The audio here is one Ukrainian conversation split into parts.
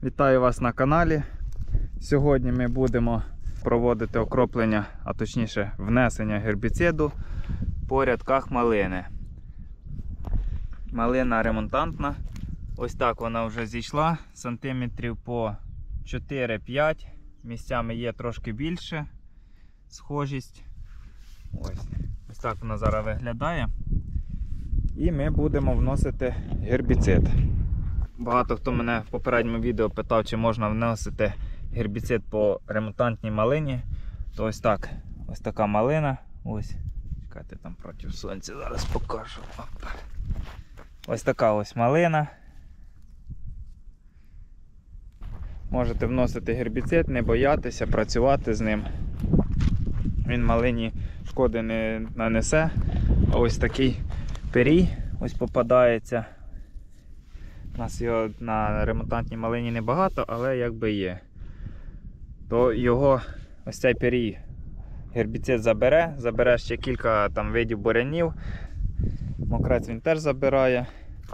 Вітаю вас на каналі. Сьогодні ми будемо проводити окроплення, а точніше внесення гербіциду по рядках малини. Малина ремонтантна. Ось так вона вже зійшла, сантиметрів по 4-5. Місцями є трошки більше схожість. Ось так вона зараз виглядає. І ми будемо вносити гербіцид. Багато хто мене в попередньому відео питав, чи можна вносити гербіцид по ремонтантній малині. То ось так, ось така малина. Ось, чекайте, там проти сонця, зараз покажу. Опа. Ось така ось малина. Можете вносити гербіцид, не боятися, працювати з ним. Він малині шкоди не нанесе. А ось такий пирій ось попадається. У нас його на ремонтантній малині небагато, але якби є. То його, ось цей пирій, гербіцид забере ще кілька там видів бурянів. Мокрець він теж забирає.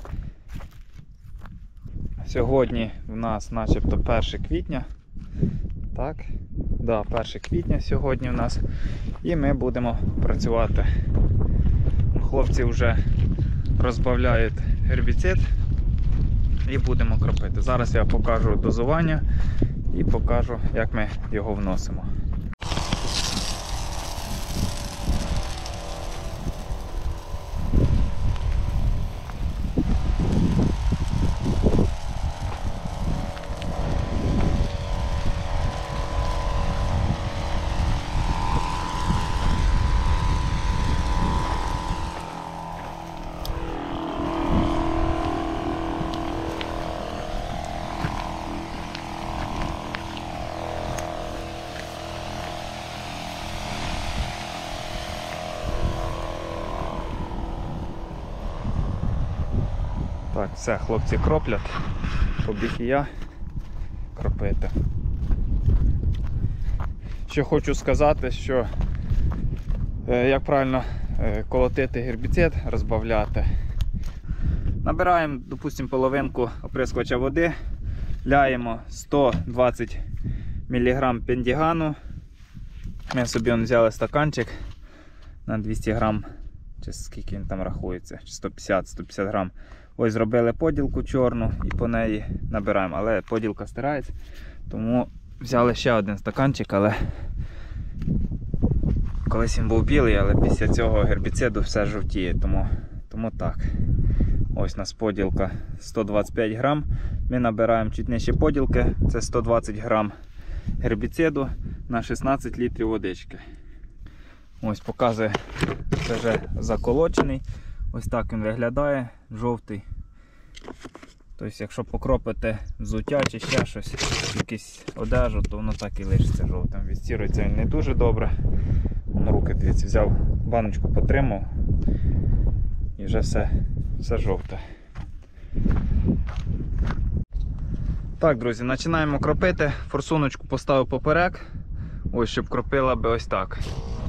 Сьогодні в нас начебто 1 квітня. Так, да, 1 квітня сьогодні в нас. І ми будемо працювати. Хлопці вже розбавляють гербіцид. І будемо кропити. Зараз я покажу дозування і покажу, як ми його вносимо. Так, все, хлопці кроплять, побіг і я кропити. Що хочу сказати, що як правильно колотити гербіцид, розбавляти. Набираємо, допустимо, половинку оприскувача води, ляємо 120 мг пендігану. Ми собі взяли стаканчик на 200 грам, чи скільки він там рахується, 150 грам. Ось зробили поділку чорну і по неї набираємо, але поділка стирається, тому взяли ще один стаканчик, але колись він був білий, але після цього гербіциду все жовтіє, тому так. Ось у нас поділка 125 грам, ми набираємо чуть нижче поділки, це 120 грам гербіциду на 16 літрів водички. Ось показує, це вже заколочений. Ось так він виглядає, жовтий. Тобто, якщо покропити взуття чи ще щось, якусь одежу, то воно так і лишиться жовтим. Відстірується він не дуже добре. Вон руки, дивіться, взяв баночку, потримав і вже все жовте. Так, друзі, починаємо кропити. Форсуночку поставив поперек, ось, щоб кропила би ось так.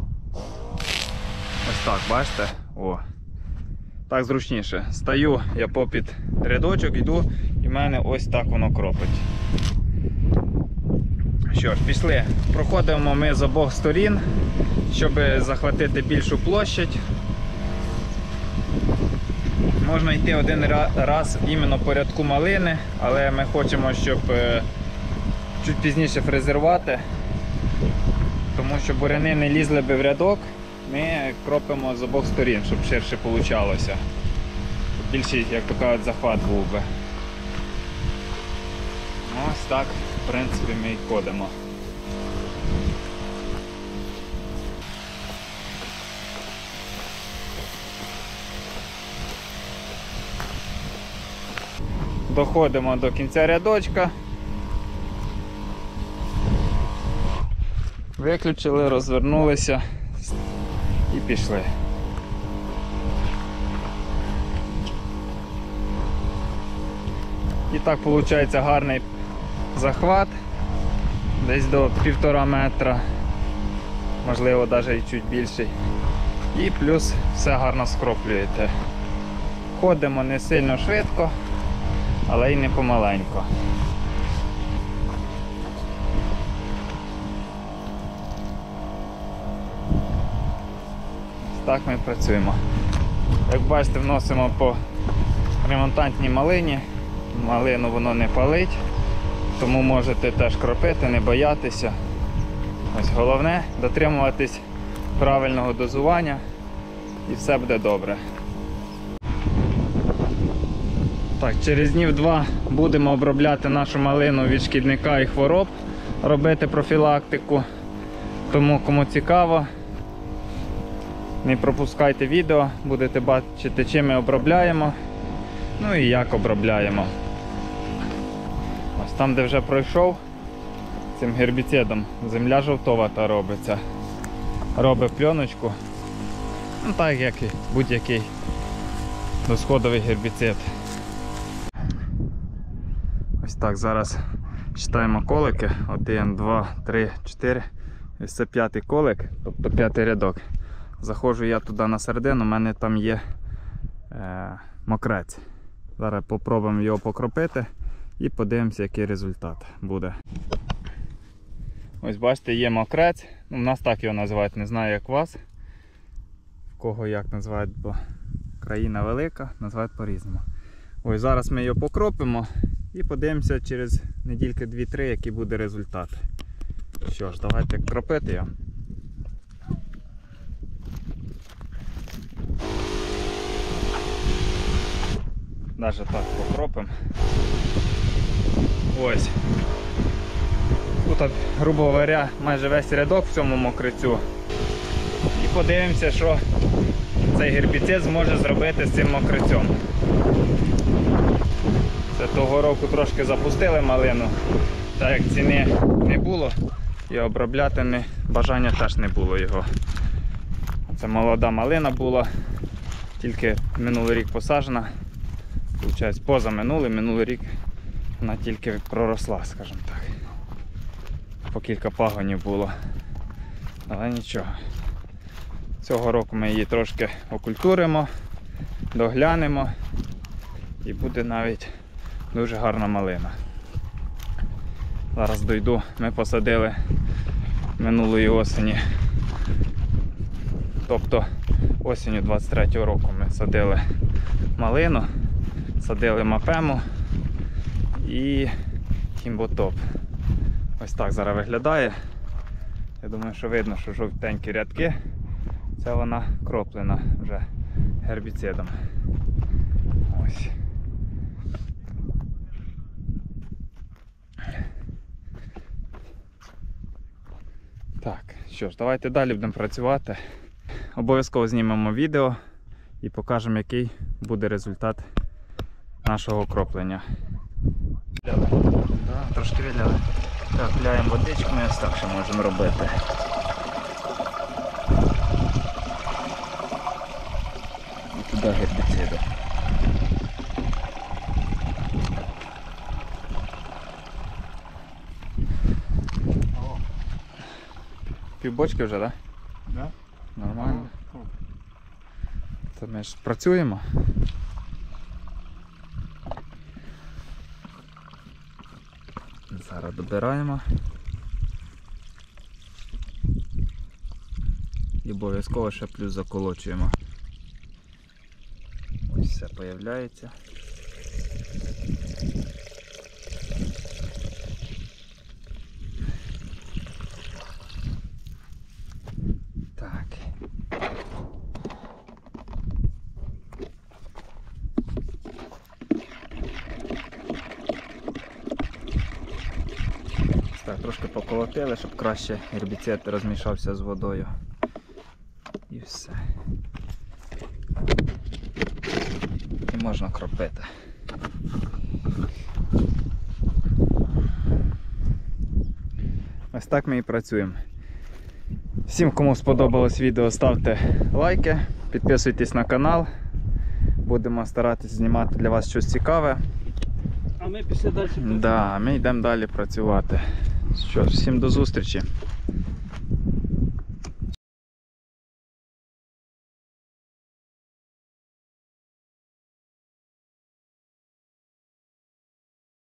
Ось так, бачите? О. Так зручніше. Стаю я попід рядочок, йду, і в мене ось так воно кропить. Що ж, пішли. Проходимо ми з обох сторін, щоб захватити більшу площадь. Можна йти один раз іменно по рядку малини, але ми хочемо, щоб чуть пізніше фрезерувати, тому що буряни не лізли би в рядок. Ми кропимо з обох сторін, щоб ширше вийшло. Більший, як то кажуть, захват був би. Ось так, в принципі, ми і ходимо. Доходимо до кінця рядочка. Виключили, розвернулися і пішли. І так виходить гарний захват, десь до 1,5 метра, можливо навіть і чуть більший. І плюс все гарно скроплюєте. Ходимо не сильно швидко, але й не помаленько. так ми працюємо. Як бачите, вносимо по ремонтантній малині. Малину воно не палить, тому можете теж кропити, не боятися. Ось головне дотримуватись правильного дозування і все буде добре. Так, через днів 2 будемо обробляти нашу малину від шкідника і хвороб, робити профілактику. Тому кому цікаво, не пропускайте відео, будете бачити, чим ми обробляємо, ну і як обробляємо. Ось там, де вже пройшов, цим гербіцидом земля жовтовата робиться. Робить пленочку, ну так як і будь-який досходовий гербіцид. Ось так, зараз читаємо колики. 1, 2, 3, 4. Ось це 5-й колик, тобто 5-й рядок. Заходжу я туди на середину, у мене там є мокрець. Зараз попробуємо його покропити і подивимося, який результат буде. Ось бачите, є мокрець. У нас так його називають, не знаю як у вас. В кого як називають, бо країна велика, називають по-різному. Ось зараз ми його покропимо і подивимося через недільки 2-3, який буде результат. Що ж, давайте кропити його. Навіть так покропимо. Ось. Тут, грубо говоря, майже весь рядок в цьому мокрицю. І подивимося, що цей гербіцид зможе зробити з цим мокрицем. Це того року трошки запустили малину, так як ціни не було і обробляти бажання теж не було його. Це молода малина була, тільки минулий рік посаджена. Получається, минулий рік вона тільки проросла, скажімо так. По кілька пагонів було. Але нічого. Цього року ми її трошки окультуримо, доглянемо і буде навіть дуже гарна малина. Зараз дойду, ми посадили минулої осені. Тобто осінню 23-го року ми садили малину, садили мапему і хімботоп. Ось так зараз виглядає. Я думаю, що видно, що жовтенькі рядки. Це вона кроплена вже гербіцидом. Ось. Так, що ж, давайте далі будемо працювати. Обов'язково знімемо відео і покажемо, який буде результат нашого кроплення. Да, трошки відляли. Так, ляємо водичку, ми ось так ще можемо робити. І туди гербіциди. Півбочки вже, так? Да? Да. Нормально. Це ми ж працюємо. Зараз добираємо. І обов'язково ще плюс заколочуємо. Ось все появляється. Так. Так, трошки поколотили, щоб краще гербіцид розмішався з водою. І все. І можна кропити. Ось так ми і працюємо. Всім, кому сподобалось відео, ставте лайки, підписуйтесь на канал. Будемо старатися знімати для вас щось цікаве. А ми після далі працюємо. Да, ми йдемо далі працювати. Що ж, всім до зустрічі.